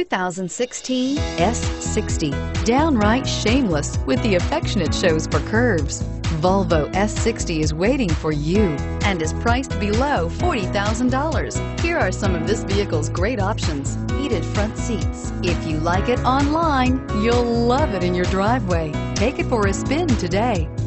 2016 S60. Downright shameless with the affection it shows for curves. Volvo S60 is waiting for you and is priced below $40,000. Here are some of this vehicle's great options: heated front seats. If you like it online, you'll love it in your driveway. Take it for a spin today.